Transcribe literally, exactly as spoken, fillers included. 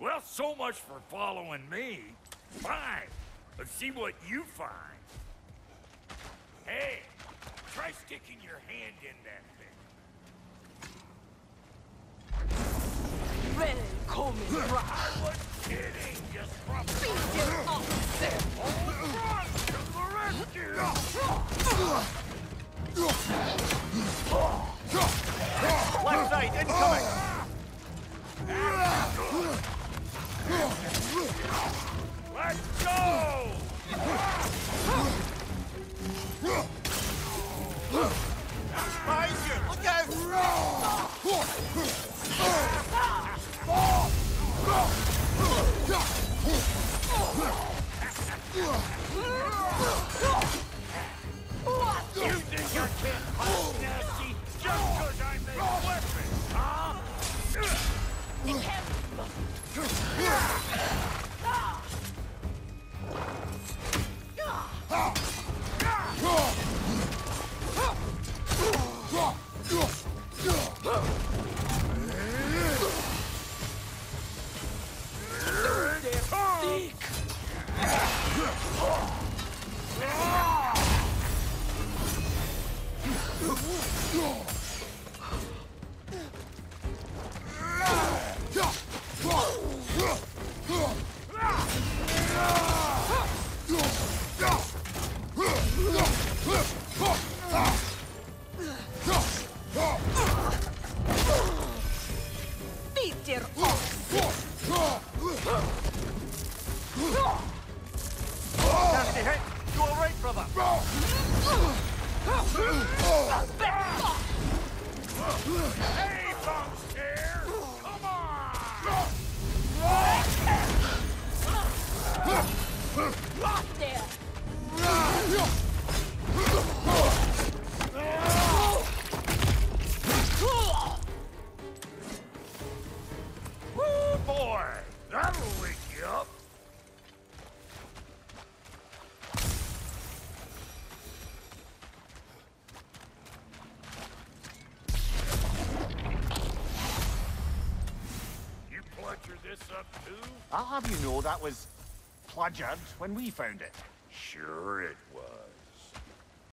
Well, so much for following me. Fine. Let's see what you find. Hey, try sticking your hand in that thing. Willkommen, Bride. I was kidding, you scrub. Beat your officer. Hold on to the rescue. Left side, incoming! Let's go! Behind you! Look out! You think your kid is nasty just because I make weapons, huh? Beat your officer. Nasty hit! You alright, brother? Hey, Bumster! Come on! Lost there. Woo, boy! That'll wake you up. You bludgered this up too? I'll have you know that was pludgered when we found it. Sure it was.